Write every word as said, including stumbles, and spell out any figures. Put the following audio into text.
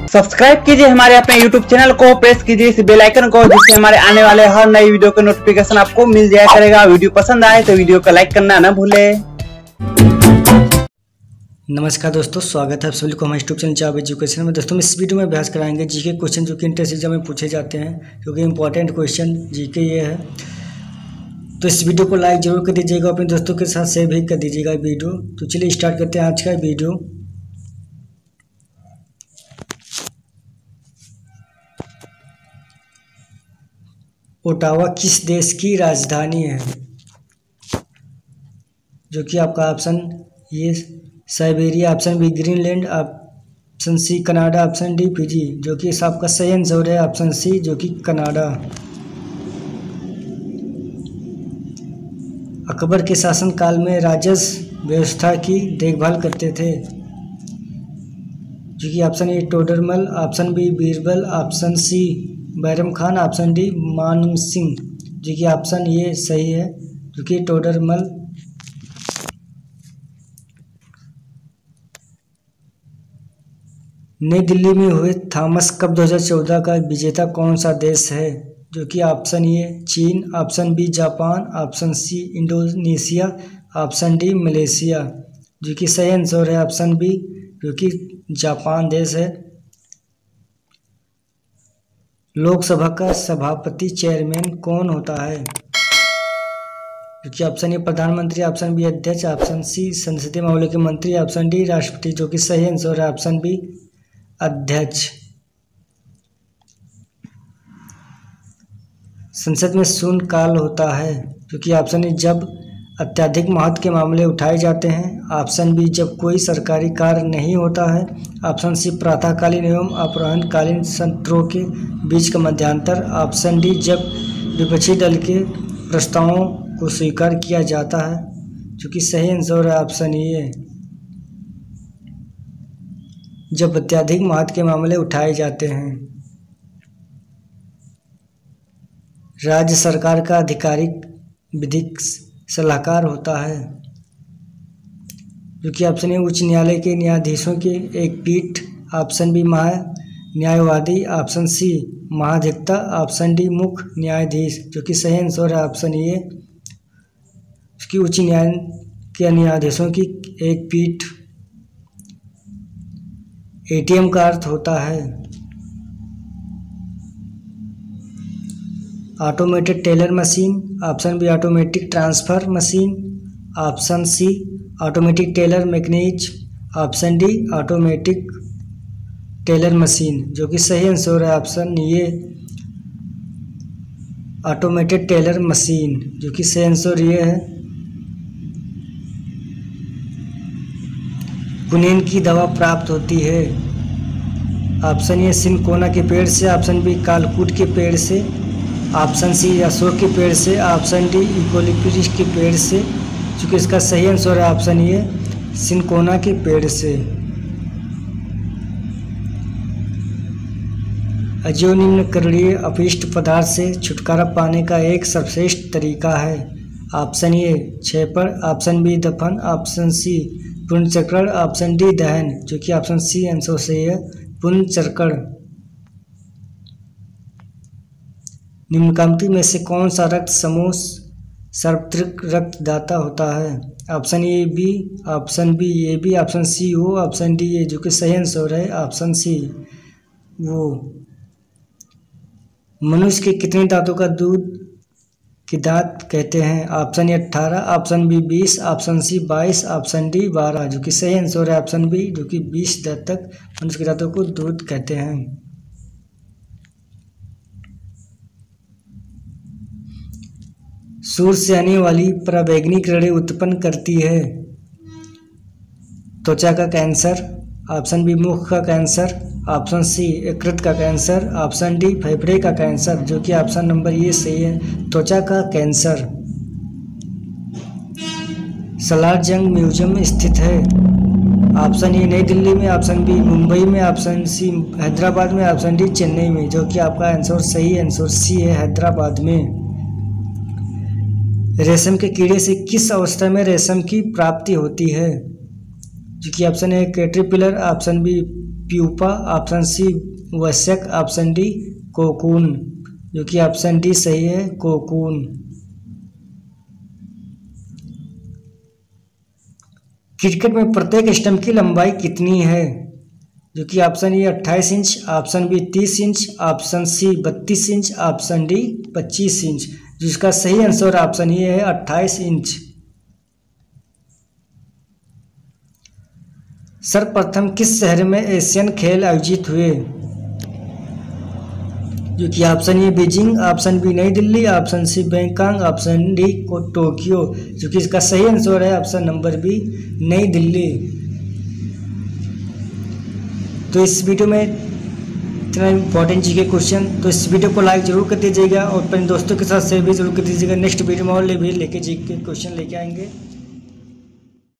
Subscribe कीजिए हमारे अपने यूट्यूब चैनल को, प्रेस कीजिए इस बेल आइकन को, जिससे हमारे आने वाले हर नई वीडियो का नोटिफिकेशन आपको मिल जाया करेगा। वीडियो पसंद आए तो वीडियो को लाइक करना न भूलें। नमस्कार दोस्तों, स्वागत है आप सभी को हमारे यूट्यूब चैनल जॉब एजुकेशन में। दोस्तों इस वीडियो में अभ्यास कराएंगे जीके क्वेश्चन जो कि इंटर एग्जाम में पूछे जाते हैं, क्योंकि इंपॉर्टेंट क्वेश्चन जीके ये है। तो इस वीडियो को लाइक जरूर कर दीजिएगा, अपने दोस्तों के साथ शेयर भी कर दीजिएगा वीडियो। तो चलिए स्टार्ट करते हैं आज का वीडियो। ओटावा किस देश की राजधानी है? जो कि आपका ऑप्शन ये Siberia, option B Greenland, option C Canada, option D Fiji. जो कि इस आपका सही आंसर है ऑप्शन सी, जो कि कनाडा। अकबर के शासनकाल में राजस्व व्यवस्था की देखभाल करते थे। जो कि option A Todarmal, option B Birbal, option C Bairam Khan, option D Man Singh. जो कि ऑप्शन ये सही है, जो कि टोडरमल। नई दिल्ली में हुए थॉमस कप दो हज़ार चौदह का विजेता कौन सा देश है? जो कि ऑप्शन ए चीन, option B Japan, option C Indonesia, option D Malaysia. जो कि सही आंसर है ऑप्शन बी, जो कि जापान देश है। लोकसभा का सभापति चेयरमैन कौन होता है? जो कि ऑप्शन ए प्रधानमंत्री, ऑप्शन बी अध्यक्ष, ऑप्शन सी संसदीय मामलों के मंत्री, ऑप्शन डी राष्ट्रपति। जो कि सही आंसर है ऑप्शन बी अध्यक्ष। संसद में शून्यकाल होता है। जो कि ऑप्शन ए जब अत्यधिक महत्व के मामले उठाए जाते हैं, ऑप्शन बी जब कोई सरकारी कार्य नहीं होता है, ऑप्शन सी प्रातःकालीन एवं अपराह्नकालीन सत्रों के बीच का मध्यांतर, ऑप्शन डी जब विपक्षी दल के प्रस्तावों को स्वीकार किया जाता है। जो कि सही आंसर है ऑप्शन ए, जब अत्यधिक महत्व के मामले उठाए जाते हैं। राज्य सरकार का आधिकारिक विधिक सलाहकार होता है। जो कि ऑप्शन ए उच्च न्यायालय के न्यायाधीशों के एक पीठ, ऑप्शन बी महा न्यायवादी, ऑप्शन सी महाधिवक्ता, ऑप्शन डी मुख्य न्यायाधीश। जो कि सही आंसर है ऑप्शन ए, उसकी उच्च न्यायालय के न्यायाधीशों की एक पीठ। एटीएम का अर्थ होता है automated teller machine, option B automatic transfer machine, option C automatic teller mechanism, option D automatic teller machine. जो कि सही आंसर है ऑप्शन ये ऑटोमेटेड टेलर मशीन। जो कि सही आंसर ये है। कुनीन की दवा प्राप्त होती है, ऑप्शन ए सिनकोना के पेड़ से, ऑप्शन बी कालकूट के पेड़ से, ऑप्शन सी अशोक के पेड़ से, ऑप्शन डी यूकेलिप्टस के पेड़ से। चूँकि इसका सही आंसर है ऑप्शन ए सिनकोना के पेड़ से। अजो निम्नकरणीय अपशिष्ट पदार्थ से छुटकारा पाने का एक सर्वश्रेष्ठ तरीका है, ऑप्शन ए छेपड़, ऑप्शन बी दफन, ऑप्शन सी पुनर्चक्रण, ऑप्शन डी दहन। जो कि ऑप्शन सी आंसर सही है, पुनर्चक्रण। निम्नलिखित में से कौन सा रक्त समूह सार्वत्रिक रक्तदाता होता है? Option A B, option B A B, option C O, option D A. जो कि सही आंसर है ऑप्शन सी वो। मनुष्य के कितने दांतों का दूध के दांत कहते हैं? ऑप्शन ए अट्ठारह, ऑप्शन बी बीस, ऑप्शन सी बाईस, ऑप्शन डी बारह। जो कि सही आंसर है ऑप्शन बी, जो कि बीस दांत तक मनुष्य के दांतों को दूध कहते हैं। सूर्य से आने वाली पराबैंगनी किरणें उत्पन्न करती है त्वचा का कैंसर, ऑप्शन बी मुख का कैंसर, ऑप्शन सी यकृत का कैंसर, ऑप्शन डी फेफड़े का कैंसर। जो कि ऑप्शन नंबर ये सही है, त्वचा का कैंसर। सलारजंग म्यूजियम स्थित है, ऑप्शन ए नई दिल्ली में, ऑप्शन बी मुंबई में, ऑप्शन सी हैदराबाद में, ऑप्शन डी चेन्नई में। जो कि आपका आंसर सही आंसर सी है, हैदराबाद में। रेशम के कीड़े से किस अवस्था में रेशम की प्राप्ति होती है? जो कि option A caterpillar, option B pupa, option C वस्यक, ऑप्शन डी कोकून, जो कि ऑप्शन डी सही है, कोकून। क्रिकेट में प्रत्येक स्टंप की लंबाई कितनी है, जो कि ऑप्शन ए अट्ठाईस इंच, ऑप्शन बी तीस इंच, ऑप्शन सी बत्तीस इंच, ऑप्शन डी पच्चीस इंच। जिसका सही आंसर ऑप्शन ए है अट्ठाईस इंच। सर्वप्रथम किस शहर में एशियन खेल आयोजित हुए, जो कि option A Beijing, option B Nai Delhi, option C Bangkok, option D Tokyo. जो कि इसका सही आंसर है option number B Nai Delhi. तो इस वीडियो में इतना इंपॉर्टेंट जी के क्वेश्चन, तो इस वीडियो को लाइक जरूर कर दीजिएगा और अपने दोस्तों के साथ शेयर भी जरूर कर दीजिएगा। नेक्स्ट वीडियो में और ले भी लेके जी के क्वेश्चन लेके आएंगे।